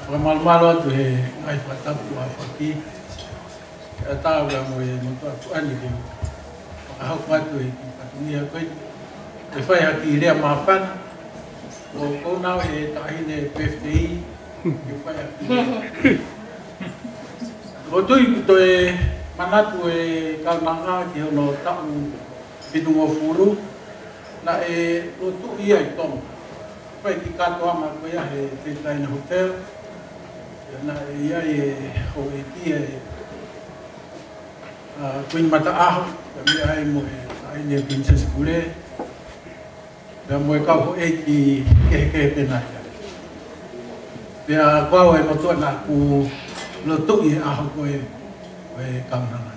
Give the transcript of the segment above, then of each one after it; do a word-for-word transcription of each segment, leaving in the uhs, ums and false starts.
Whamalmalo tu he ngai whatapu a whaki. Kia tāu ea mo e motua tuani ke whakahau watu e ki patungia koe. E whai haki i rea mawhana. O kounau he tahine P F D I. E whai haki i rea. O tui kuto e manatu e kaunanga ki hono tau whitungo furu. Na e lotu ia i tonga. Whai ki katoa ma koe he Tetaina Hotel. Na ia e ho e ki e Queen Mataaho, ka mea ai mo e taine Princess Kure. Pea mo e kau ho e ki kehe kehe pena ia. Pea kau e motua na ku lotu i aho koe koe kaunanga.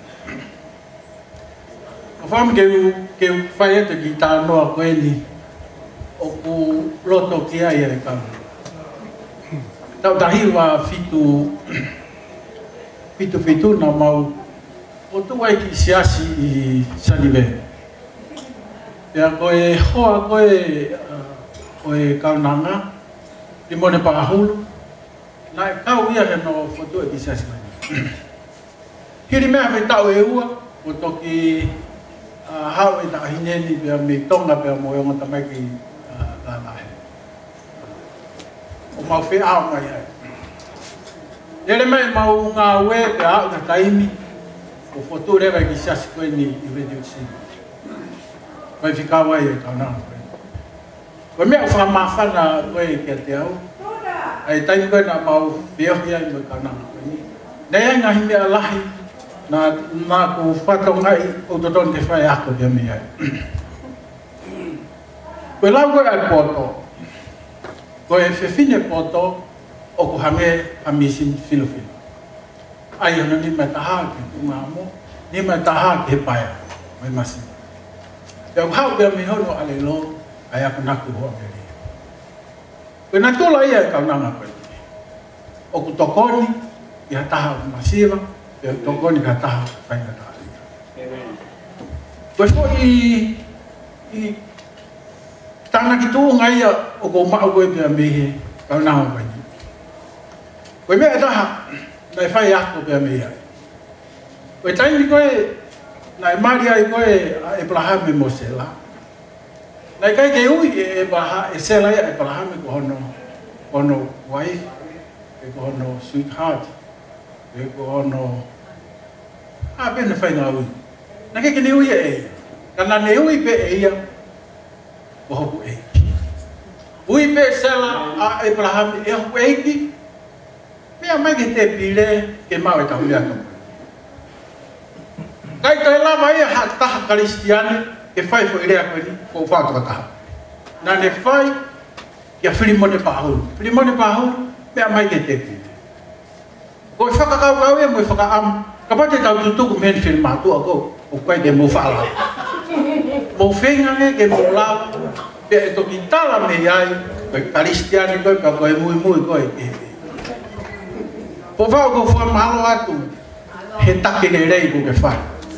Ka wham keu keu whai ata ki tā noa koe ni o ku loto ki ai e kaunanga. Tau tahi wa fitu fitu fitu na mau o tu ai ki siasi i Sanive. Pea koe hoa koe koe kaunanga i mone paahulu na e kau ia he no fotu e ki siasi mani. Hiri mea me tau e ua o toki hau e ta hineni pea me tonga pea mo e ngota mai ki lalahe. O mau whi ao mai ai. Ere mai mau ngā ue pe au na taimi o fotu rewa ki siasi koe ni i Radio City. Koe whikawa i e kaunanga koe. Koe mea wha mawhana koe kia te au. Ai taimi koe na mau whiohi ai mo kaunanga koe ni. Nei ai ngahi mea lahi na nā ku whatongai o totoni te whai ako kia mea ai. Koe lau koe ai poto. Koe whewhine poto o ku hange hamisin filofilo. Ai hana ni mai taha ki tunga mo, ni mai taha ki he paia, mai masi. Pea ku hau bea mi hono ale lo, ai aku naku hoa beri. Koe na tula ia e kaunanga koe. O ku tokoni, i ha taha ku masiva, pea tokoni ka taha whainga taha lika. Koe fo i, i tana ki tuunga ia o ko mau koe pia mihi kaunanga koe. Koe mea taha, nai whai ako pia mihi ai. Koe taimi koe, nai mari ai koe Abrahame mo sela. Nai kai ke ui e Abrahame, e sela ia Abrahame ko hono, hono wife, e ko hono sweetheart, e ko hono, a pena whai ngā ui. Nai kai ke ne ui e eia. Kana ne ui pe eia, ko hoku eiki. Ui pe sela a Abrahame e hoku eiki, mea mai ke te pile ke mau e tau mea tau. Kai kai lama ia ha taha Karistiane e whai fo irea koe ni, ko whātua taha. Nā ne whai kia whirimone pāhuru. Whirimone pāhuru, mea mai ke te pile. Ko e whakakau kau e mo e whakaamu, ka pate tau tutuku mehen whiri mātua ko, o koe ke mo whaala. Mo whengange ke mo lau, pia e toki tala me iai, koe Karistiane koe, ka koe mui mui koe ke he. Po whao ko wha mahalo atu, he take ne rei ko ke whai.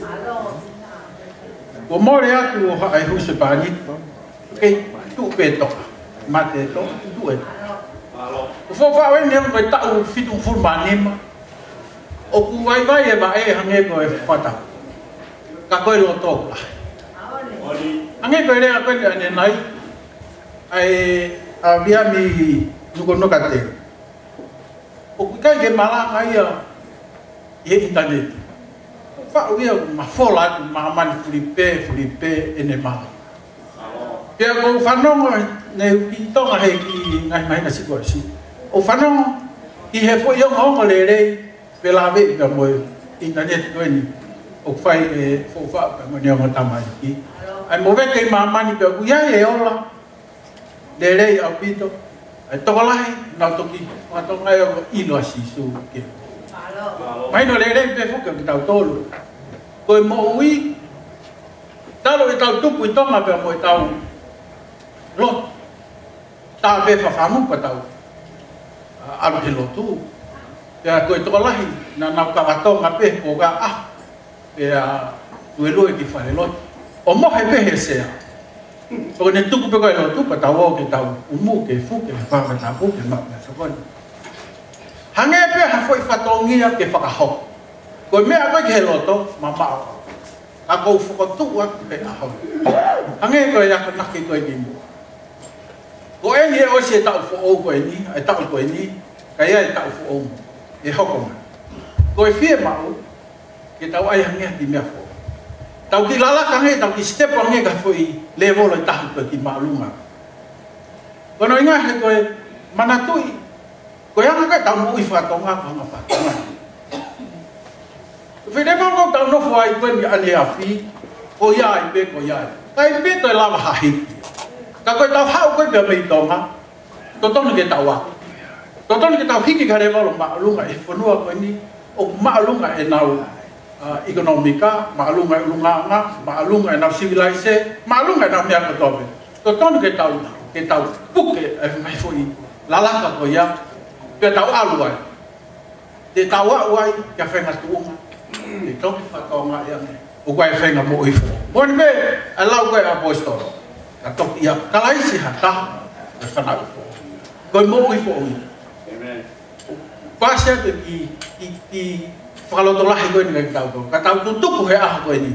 Ko more atu o hae huse pāni, kei tu pe toka, mate toka, tu e toka. Ko wha whao e nea koe tau fitu furma nema, o ku vai vai e va e hange koe whata. Ka koe lo toka. Hange koe rea koe ane nai, ai a via mi nuko noka te. O kai ke malanga ia e internet. Fa ia ma fola ma mani flipe flipe ene mala. Pea ko whanongo ne ki tonga he ki ngai mai na siko si. O whanongo i he fo iong hongo le rei pe la ve pe mo internet ko ni. O fai e fo fa pe mo ni o tamai ki. Ai mo ve ke ma mani pe ku ia e ola. Le rei au pito. Ai tokolahi na toki matonga e ilo asisu ke. Mai no le re pe fuka ki tau tolu. Koe mo ui talo e tau tupu i tonga pe mo e tau lot. Tau pe whawhamu pa tau alu he lotu. Pea koe tokolahi na nau kawatonga pe o ka ah. Pea tuelue ki whare lot. O mohe pe he sea. O ne tuku pe koe lotu pa tau o ke tau umu ke fu ke whaka tapu ke mak na sakoni. hange pe ha foi fatongia ke whakaho. Ko mea koe ke loto, ma mao. A kou whakatu a ke aho. Hange koe yaka naki koe ki mua. Ko e ni e osi e tau who koe ni, e tau koe ni, ka ia e tau who mo. E hoko mai. Ko e fie mau, ke tau ai hange ki mea who. Tau ki lalaka nge, tau ki step ange ka foi level e tahu koe ki maalunga. Kono inga he koe manatui, koe anga koe tau mui whatonga ko hanga whatonga. Whine mau tau nofo ai koe ni ane awhi, ko iai pe ko iai. Kai pe toi lava hahi. Ka koe tau hau koe pia mei tonga, to tonu ke tau aku. To tonu ke tau hiki ka rewa lo maalunga e whanua koe ni, o maalunga e nau Uh, ekonomika, maalunga e ulunganga, maalunga e nau civilise, maalunga e nau mea katobe. To tonu ke tau, ke tau puke e mai fui lalaka ko ia, ke tau alu ai. Te tau au ai, kia whenga tuunga. Te toki whakaonga ia ne. O koe whenga mo ifo. Moni me, a lau koe a poistoro. Ka toki ia, ka laisi ha taha, e whanau. Koe mo ifo ui. Pasia te ki, ki, ki, whakaloto lahi koe ni kai tau tau. Ka tau tutuku he aha koe ni.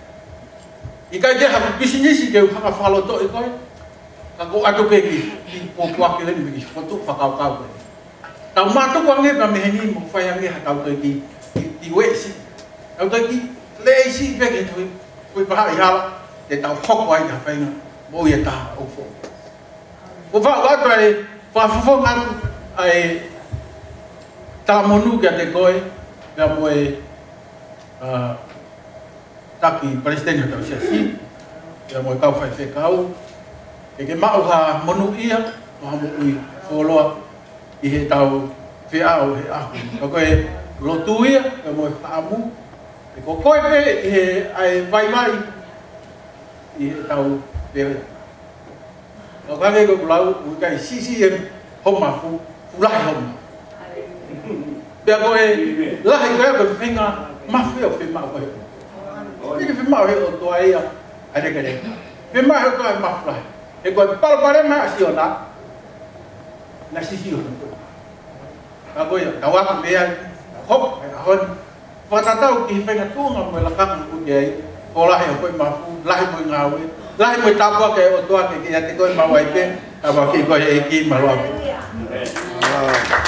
I kai ke haku pisinisi ke haka whakaloto i koe. Ka ko ato ke ki, ki pokuake leni miki whatu whakau kau koe. Tau mātuku ange pa meheni mo whai ange ha tau koe ki, ki, ki weisi. Tau koe ki leisi peke tui. Koe paha i hala, te tau hoko ai ka whainga. Mo i e taha o fo. Ko whau ato ai, whawhawhong atu ai talamonu kia te koe. Pea moe uh, taki Palestina tau siasi, pea moe kau whai whekau, e ke mau ha monu ia, o ha mui wholoa i he tau whiao he ahu. Ka koe lotu ia, pea moe whaamu, e ko koe pe i he ai vai vai i he tau pere. Ka kage ko kulau, ui kai sisi e homa fu, fulahi homa. Pea koe lahi koe koe whenga mawhi o whenmau koe. Ike whenmau he o toa ia, a reka reka. Whenmau he o toa e mawhi. E koe palapare mai asi o nā, na sisi o nā. Ka koe tau aku mea, hop, e ahon. Whatatau ki whenga tūnga moe lakanga kuke ai, ko lahi o koe mawhu, lahi moe ngāwe, lahi moe tapua ke o toa ke kia te koe mawai pe, a waki koe e ki maroa.